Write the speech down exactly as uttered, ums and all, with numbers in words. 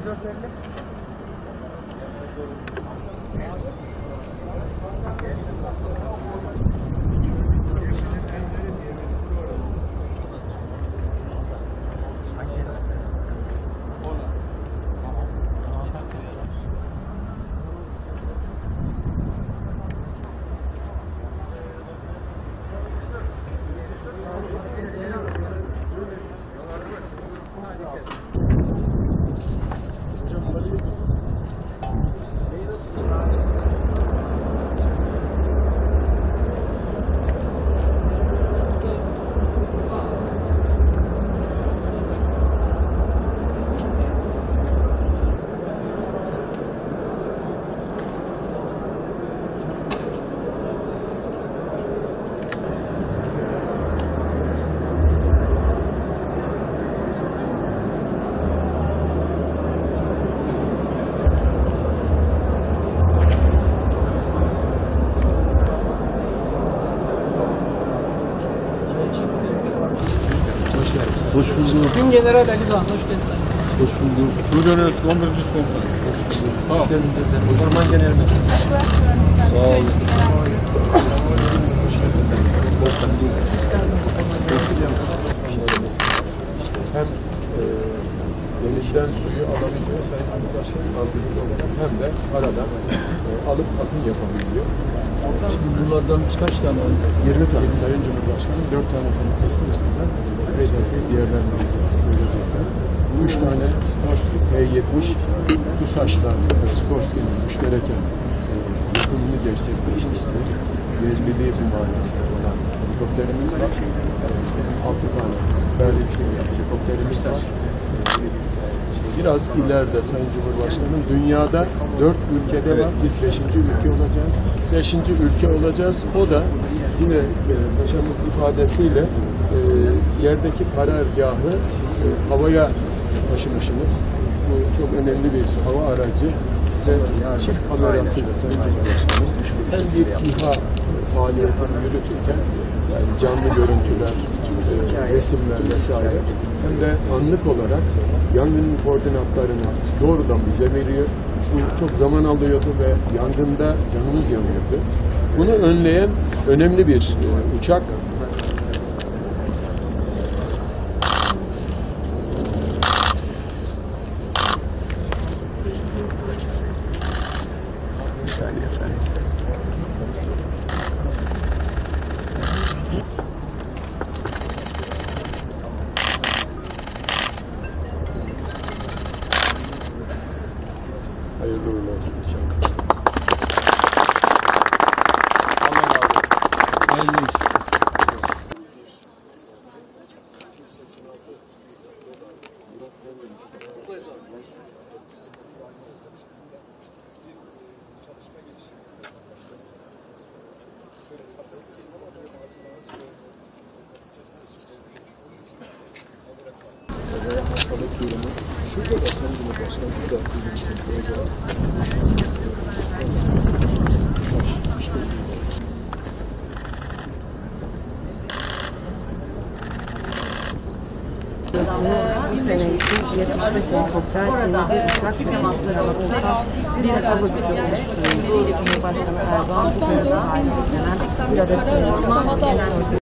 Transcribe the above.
Hoş bulduk. Tüm General Ali'den hoş geldin. Hoş bulduk. Buyurunuz, komutanım, komutanım. Hoş bulduk. Sağ ol. Orman Genel Müdürlüğü. Sağ olun. Hoş geldin sen. Hoş bulduk. Başkanımız hem e, denizden suyu alabiliyor Sayın Cumhurbaşkanı Erdoğan olarak hem de arada e, alıp atım yapabiliyor. Şimdi bunlardan kaç tane oldu? yirmi tane Sayın Cumhurbaşkanı, dört tanesini teslim edecek. Hedefi diğerlerini bize verecekler. Bu üç tane Skorsky T yetmiş TUSAŞ'la ve Skorsky'nin müştereken e, yapımını gerçekleştirdi. Yerliliği bir manada olan helikopterimiz var. E, bizim altı tane verdi helikopterimiz var. E, biraz ileride Sayın Cumhurbaşkanım dünyada dört ülkede var. Biz beşinci ülke olacağız. Beşinci ülke olacağız. O da yine e, paşamın ifadesiyle e, yerdeki karargahı e, havaya taşımışsınız. Bu çok önemli bir hava aracı ve çift kamerasıyla Sayın Cumhurbaşkanım hem bir İHA faaliyetini yürütürken yani canlı görüntüler, e, resimler vesaire hem de anlık olarak yangının koordinatlarını doğrudan bize veriyor. Bu çok zaman alıyordu ve yangında canımız yanıyordu. Bunu önleyen önemli bir e, uçak. Hayırlı uğurlu olsun inşallah. Allah razı olsun. Hayırlı olsun. Hastalık durumu. Şurada da Sayın Cumhurbaşkanı, bu da bizim için özel. Bu sene için yetmiş beş helikopter, yedi uçak ve temasları alınırsa bir helikopter Cumhurbaşkanı Erdoğan bu sırada haline gelen bir adet Orman Genel Müdürlüğü